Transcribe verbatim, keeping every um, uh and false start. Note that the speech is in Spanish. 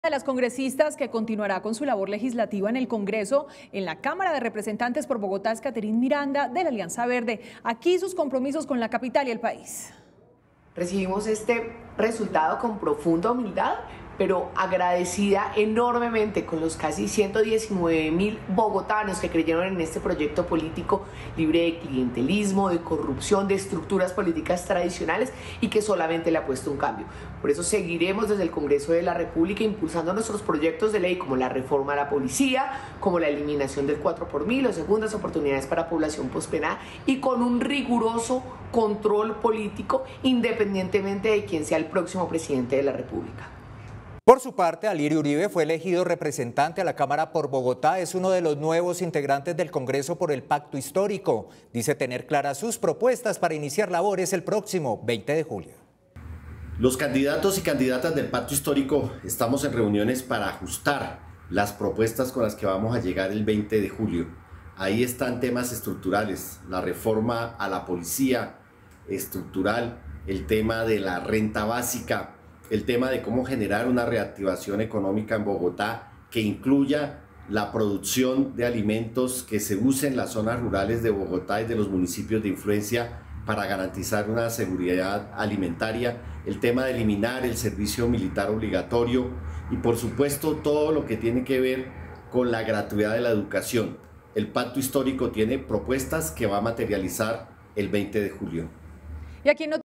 De las congresistas que continuará con su labor legislativa en el Congreso, en la Cámara de Representantes por Bogotá, es Catherine Miranda, de la Alianza Verde. Aquí sus compromisos con la capital y el país. Recibimos este resultado con profunda humildad, pero agradecida enormemente con los casi ciento diecinueve mil bogotanos que creyeron en este proyecto político libre de clientelismo, de corrupción, de estructuras políticas tradicionales y que solamente le ha puesto un cambio. Por eso seguiremos desde el Congreso de la República impulsando nuestros proyectos de ley como la reforma a la policía, como la eliminación del cuatro por mil o segundas oportunidades para población pospenada y con un riguroso control político independientemente de quién sea el próximo presidente de la República. Por su parte, Alirio Uribe fue elegido representante a la Cámara por Bogotá. Es uno de los nuevos integrantes del Congreso por el Pacto Histórico. Dice tener claras sus propuestas para iniciar labores el próximo veinte de julio. Los candidatos y candidatas del Pacto Histórico estamos en reuniones para ajustar las propuestas con las que vamos a llegar el veinte de julio. Ahí están temas estructurales, la reforma a la policía estructural, el tema de la renta básica, el tema de cómo generar una reactivación económica en Bogotá que incluya la producción de alimentos que se usen en las zonas rurales de Bogotá y de los municipios de influencia para garantizar una seguridad alimentaria, el tema de eliminar el servicio militar obligatorio y por supuesto todo lo que tiene que ver con la gratuidad de la educación. El Pacto Histórico tiene propuestas que va a materializar el veinte de julio. Y aquí no